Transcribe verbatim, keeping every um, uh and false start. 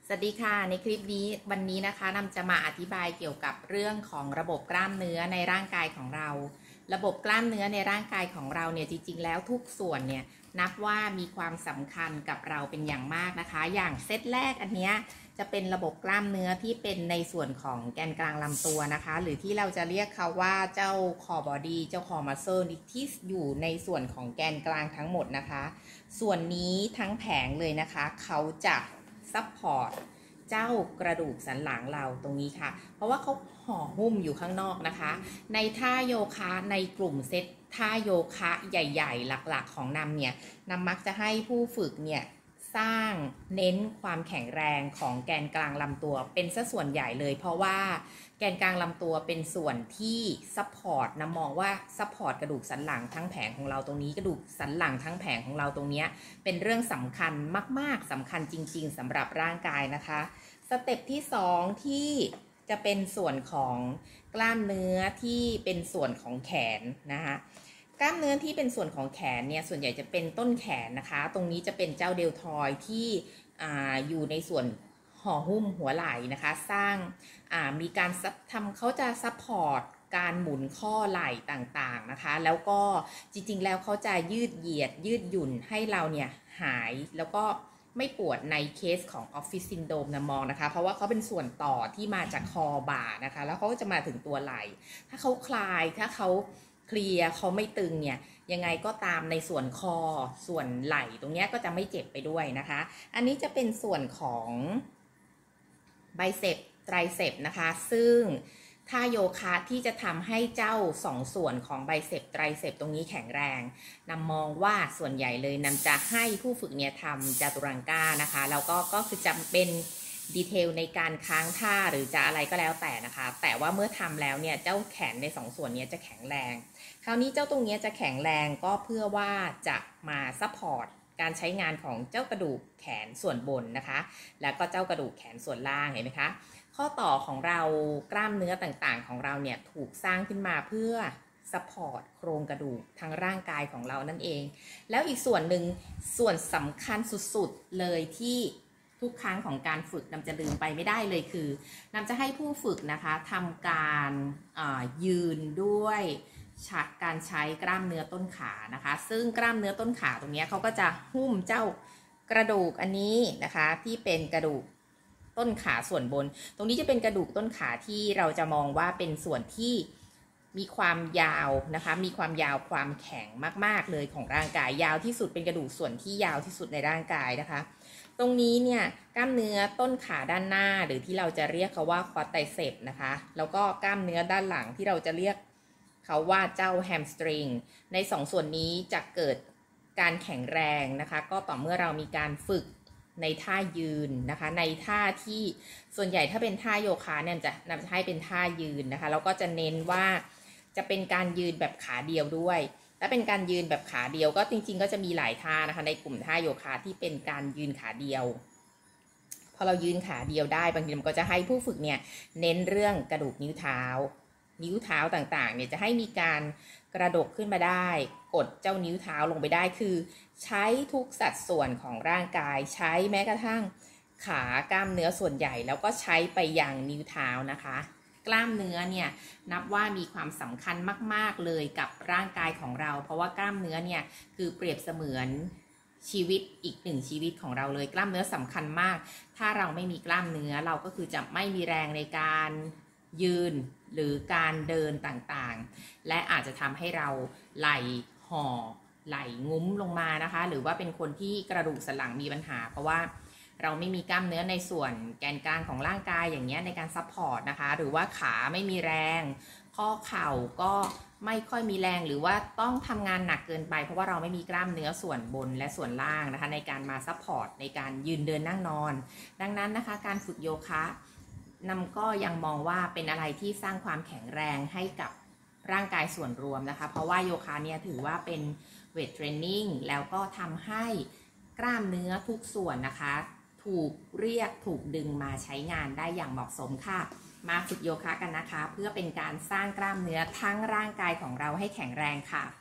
สวัสดีค่ะในคลิปนี้วันนี้นะคะนำจะมาอธิบายเกี่ยวกับเรื่องของระบบกล้ามเนื้อในร่างกายของเรา ระบบกล้ามเนื้อในร่างกายของเราเนี่ยจริงๆแล้วทุกส่วนเนี่ยนับว่ามีความสำคัญกับเราเป็นอย่างมากนะคะอย่างเซตแรกอันนี้จะเป็นระบบกล้ามเนื้อที่เป็นในส่วนของแกนกลางลำตัวนะคะหรือที่เราจะเรียกเขาว่าเจ้าคอบอดี้เจ้าคอมัสเซิลที่อยู่ในส่วนของแกนกลางทั้งหมดนะคะส่วนนี้ทั้งแผงเลยนะคะเขาจะซัพพอร์ตเจ้ากระดูกสันหลังเราตรงนี้ค่ะเพราะว่าเขาห่อหุ้มอยู่ข้างนอกนะคะในท่าโยคะในกลุ่มเซตท่าโยคะใหญ่ๆหลักๆของนำเนี่ยนำมักจะให้ผู้ฝึกเนี่ยสร้างเน้นความแข็งแรงของแกนกลางลำตัวเป็นซะส่วนใหญ่เลยเพราะว่าแกนกลางลำตัวเป็นส่วนที่ซัพพอร์ตนำมองว่าซัพพอร์ตกระดูกสันหลังทั้งแผงของเราตรงนี้กระดูกสันหลังทั้งแผงของเราตรงนี้เป็นเรื่องสำคัญมากๆสำคัญจริงๆสำหรับร่างกายนะคะสเต็ปที่สองที่จะเป็นส่วนของกล้ามเนื้อที่เป็นส่วนของแขนนะคะกล้ามเนื้อที่เป็นส่วนของแขนเนี่ยส่วนใหญ่จะเป็นต้นแขนนะคะตรงนี้จะเป็นเจ้าเดลทอยที่ อ, อยู่ในส่วนห่อหุ้มหัวไหล่นะคะสร้างมีการทำเขาจะซัพพอร์ตการหมุนข้อไหล่ต่างๆนะคะแล้วก็จริงๆแล้วเขาจะยืดเหยียดยืดหยุ่นให้เราเนี่ยหายแล้วก็ไม่ปวดในเคสของออฟฟิศซินโดรมนะมองนะคะเพราะว่าเขาเป็นส่วนต่อที่มาจากคอบ่านะคะแล้วเขาก็จะมาถึงตัวไหล่ถ้าเขาคลายถ้าเขาเคลียร์เขาไม่ตึงเนี่ยยังไงก็ตามในส่วนคอส่วนไหล่ตรงนี้ก็จะไม่เจ็บไปด้วยนะคะอันนี้จะเป็นส่วนของไบเซปไตรเซปนะคะซึ่งท่าโยคะที่จะทำให้เจ้าสองส่วนของไบเซปไตรเซปตรงนี้แข็งแรงนำมองว่าส่วนใหญ่เลยนำจะให้ผู้ฝึกเนี่ยทำจตุรังกานะคะแล้วก็ก็คือจะเป็นดีเทลในการค้างท่าหรือจะอะไรก็แล้วแต่นะคะแต่ว่าเมื่อทำแล้วเนี่ยเจ้าแขนในสองส่วนนี้จะแข็งแรงคราวนี้เจ้าตรงนี้จะแข็งแรงก็เพื่อว่าจะมาซัพพอร์ตการใช้งานของเจ้ากระดูกแขนส่วนบนนะคะแล้วก็เจ้ากระดูกแขนส่วนล่างเห็นไหมคะข้อต่อของเรากล้ามเนื้อต่างๆของเราเนี่ยถูกสร้างขึ้นมาเพื่อซัพพอร์ตโครงกระดูกทั้งร่างกายของเรานั่นเองแล้วอีกส่วนหนึ่งส่วนสำคัญสุดๆเลยที่ทุกครั้งของการฝึกนำจะลืมไปไม่ได้เลยคือนำจะให้ผู้ฝึกนะคะทำการยืนด้วยการใช้กล้ามเนื้อต้นขานะคะซึ่งกล้ามเนื้อต้นขาตรงนี้เขาก็จะหุ้มเจ้ากระดูกอันนี้นะคะที่เป็นกระดูกต้นขาส่วนบนตรงนี้จะเป็นกระดูกต้นขาที่เราจะมองว่าเป็นส่วนที่มีความยาวนะคะมีความยาวความแข็งมากๆเลยของร่างกายยาวที่สุดเป็นกระดูกส่วนที่ยาวที่สุดในร่างกายนะคะตรงนี้เนี่ยกล้ามเนื้อต้นขาด้านหน้าหรือที่เราจะเรียกเขาว่าควอดไตรเซปนะคะแล้วก็กล้ามเนื้อด้านหลังที่เราจะเรียกเขาว่าเจ้าแฮมสตริงในสองส่วนนี้จะเกิดการแข็งแรงนะคะก็ต่อเมื่อเรามีการฝึกในท่ายืนนะคะในท่าที่ส่วนใหญ่ถ้าเป็นท่าโยคะเนี่ยจะนำจะให้เป็นท่ายืนนะคะแล้วก็จะเน้นว่าจะเป็นการยืนแบบขาเดียวด้วยถ้าเป็นการยืนแบบขาเดียวก็จริงๆก็จะมีหลายท่านะคะในกลุ่มท่าโยคะที่เป็นการยืนขาเดียวพอเรายืนขาเดียวได้บางทีมันก็จะให้ผู้ฝึกเนี่ยเน้นเรื่องกระดูกนิ้วเท้านิ้วเท้าต่างๆเนี่ยจะให้มีการกระดกขึ้นมาได้กดเจ้านิ้วเท้าลงไปได้คือใช้ทุกสัดส่วนของร่างกายใช้แม้กระทั่งขากล้ามเนื้อส่วนใหญ่แล้วก็ใช้ไปยังนิ้วเท้านะคะกล้ามเนื้อเนี่ยนับว่ามีความสำคัญมากๆเลยกับร่างกายของเราเพราะว่ากล้ามเนื้อเนี่ยคือเปรียบเสมือนชีวิตอีกหนึ่งชีวิตของเราเลยกล้ามเนื้อสำคัญมากถ้าเราไม่มีกล้ามเนื้อเราก็คือจะไม่มีแรงในการยืนหรือการเดินต่างๆและอาจจะทำให้เราไหล่ห่อไหล่งุ้มลงมานะคะหรือว่าเป็นคนที่กระดูกสันหลังมีปัญหาเพราะว่าเราไม่มีกล้ามเนื้อในส่วนแกนกลางของร่างกายอย่างเงี้ยในการซัพพอร์ตนะคะหรือว่าขาไม่มีแรงข้อเข่าก็ไม่ค่อยมีแรงหรือว่าต้องทำงานหนักเกินไปเพราะว่าเราไม่มีกล้ามเนื้อส่วนบนและส่วนล่างนะคะในการมาซัพพอร์ตในการยืนเดินนั่งนอนดังนั้นนะคะการฝึกโยคะนำก็ยังมองว่าเป็นอะไรที่สร้างความแข็งแรงให้กับร่างกายส่วนรวมนะคะเพราะว่าโยคะเนี่ยถือว่าเป็นเวทเทรนนิ่งแล้วก็ทำให้กล้ามเนื้อทุกส่วนนะคะถูกเรียกถูกดึงมาใช้งานได้อย่างเหมาะสมค่ะมาฝึกโยคะกันนะคะเพื่อเป็นการสร้างกล้ามเนื้อทั้งร่างกายของเราให้แข็งแรงค่ะ